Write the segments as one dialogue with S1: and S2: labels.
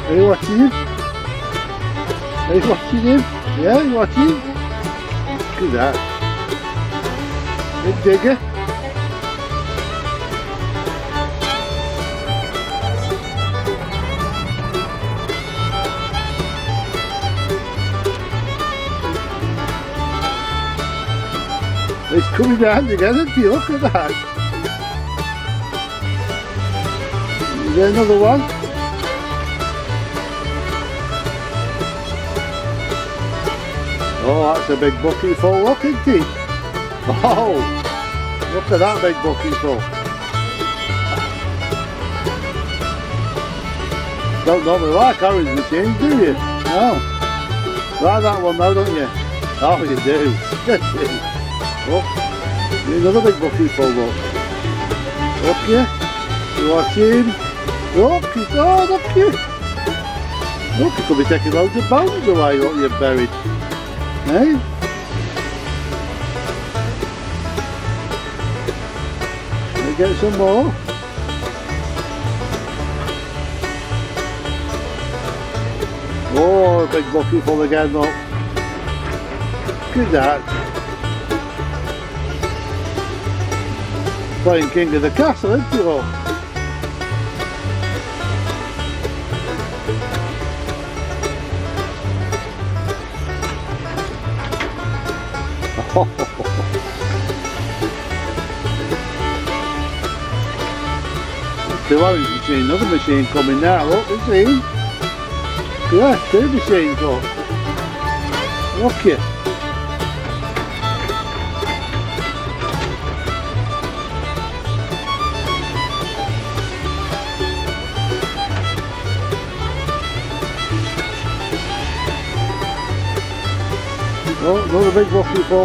S1: Are you watching him? Are you watching him? Yeah, you watching? Look at that. Big digger. It's coming down together, do you look at that? Is there another one? Oh, that's a big bucket full, look, isn't it? Oh, look at that big bucket full. Don't normally like orange machines, do you? No. Like that one though, don't you? Oh, you do. Look, another big bucket full, look. Look here. You watching? Look, oh, look here. Look, you could be taking loads of bones away, look, you're buried. Hey? Can we get some more? Oh, a big bucket full again, look. Look at that. Playing King of the Castle, isn't it, look? The orange machine, another machine coming now, look, you see? Yeah, two machines, look. Look here. Oh, another big bucket full.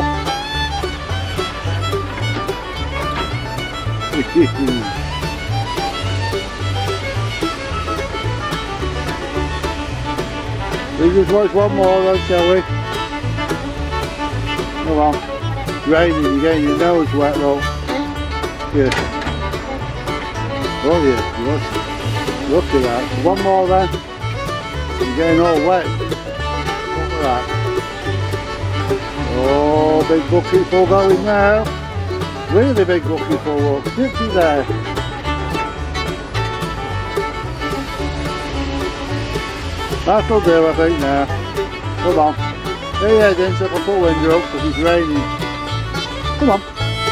S1: We just watch one more then, shall we? Come on. It's raining, you're getting your nose wet though. Yeah. Oh yeah, look at that. One more then. You're getting all wet. Look at that. Oh, big bucket full going now. Really big bucket full, look. Gypsy there. That'll do, I think, now. Come on. Get your head in so I can put window up because it's raining. Come on.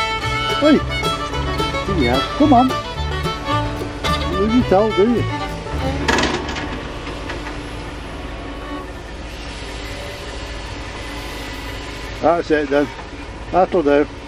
S1: Hey. Yeah, come on. You lose your toe, do you? That's it then. That'll do.